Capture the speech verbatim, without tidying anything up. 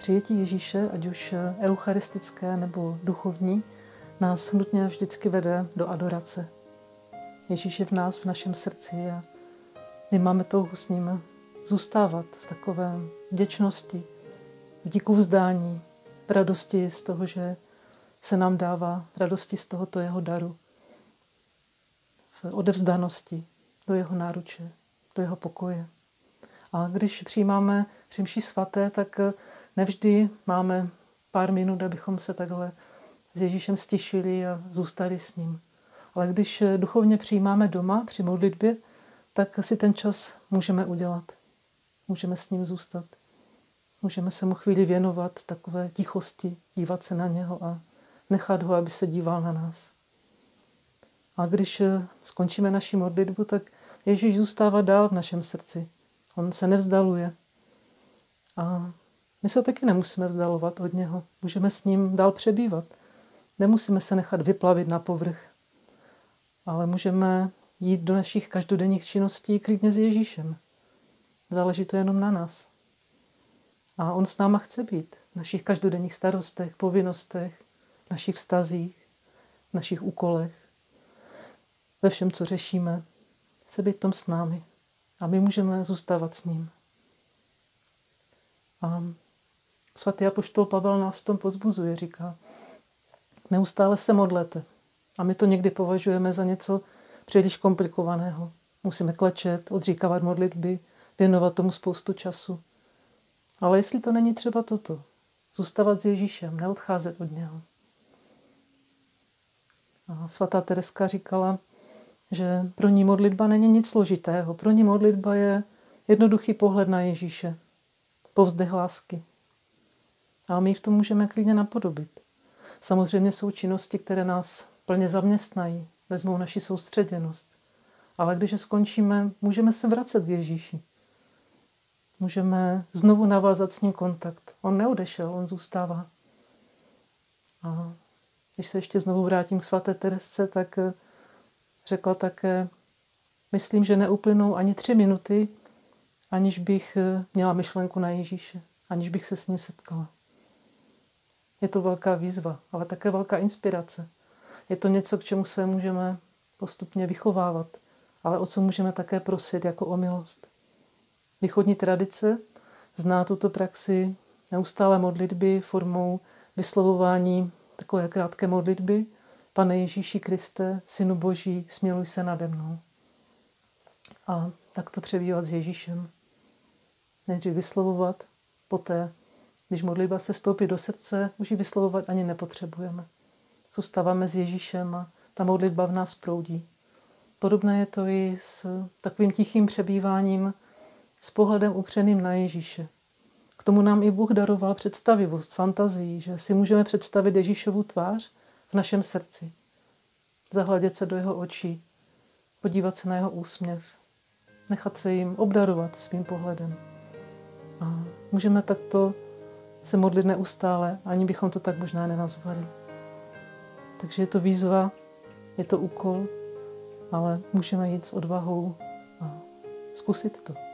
Přijetí Ježíše, ať už eucharistické nebo duchovní, nás nutně vždycky vede do adorace. Ježíš je v nás, v našem srdci a my máme touhu s ním zůstávat v takové vděčnosti, v díku vzdání, v radosti z toho, že se nám dává, v radosti z tohoto jeho daru, v odevzdanosti do jeho náruče, do jeho pokoje. A když přijímáme při mši svaté, tak nevždy máme pár minut, abychom se takhle s Ježíšem stišili a zůstali s ním. Ale když duchovně přijímáme doma při modlitbě, tak si ten čas můžeme udělat. Můžeme s ním zůstat. Můžeme se mu chvíli věnovat takové tichosti, dívat se na něho a nechat ho, aby se díval na nás. A když skončíme naši modlitbu, tak Ježíš zůstává dál v našem srdci. On se nevzdaluje. A my se taky nemusíme vzdalovat od něho. Můžeme s ním dál přebývat. Nemusíme se nechat vyplavit na povrch. Ale můžeme jít do našich každodenních činností klidně s Ježíšem. Záleží to jenom na nás. A on s náma chce být v našich každodenních starostech, povinnostech, našich vztazích, našich úkolech, ve všem, co řešíme. Chce být tom s námi. A my můžeme zůstávat s ním. A svatý apoštol Pavel nás v tom povzbuzuje, říká, neustále se modlete. A my to někdy považujeme za něco příliš komplikovaného. Musíme klečet, odříkávat modlitby, věnovat tomu spoustu času. Ale jestli to není třeba toto, zůstávat s Ježíšem, neodcházet od něho. A svatá Tereska říkala, že pro ní modlitba není nic složitého. Pro ní modlitba je jednoduchý pohled na Ježíše, povzdech lásky. A my v tom můžeme klidně napodobit. Samozřejmě jsou činnosti, které nás plně zaměstnají, vezmou naši soustředěnost. Ale když je skončíme, můžeme se vracet k Ježíši. Můžeme znovu navázat s ním kontakt. On neodešel, on zůstává. A když se ještě znovu vrátím k svaté Teresce, tak řekla také, myslím, že neuplynou ani tři minuty, aniž bych měla myšlenku na Ježíše, aniž bych se s ním setkala. Je to velká výzva, ale také velká inspirace. Je to něco, k čemu se můžeme postupně vychovávat, ale o co můžeme také prosit jako o milost. Východní tradice zná tuto praxi neustále modlitby formou vyslovování takové krátké modlitby. Pane Ježíši Kriste, Synu Boží, smiluj se nade mnou. A tak to přebývat s Ježíšem. Nejdřív vyslovovat, poté, když modlitba se stoupí do srdce, už ji vyslovovat ani nepotřebujeme. Zůstáváme s Ježíšem a ta modlitba v nás proudí. Podobné je to i s takovým tichým přebýváním, s pohledem upřeným na Ježíše. K tomu nám i Bůh daroval představivost, fantazii, že si můžeme představit Ježíšovu tvář v našem srdci. Zahledět se do jeho očí, podívat se na jeho úsměv, nechat se jim obdarovat svým pohledem. A můžeme takto se modlit neustále, ani bychom to tak možná nenazvali. Takže je to výzva, je to úkol, ale můžeme jít s odvahou a zkusit to.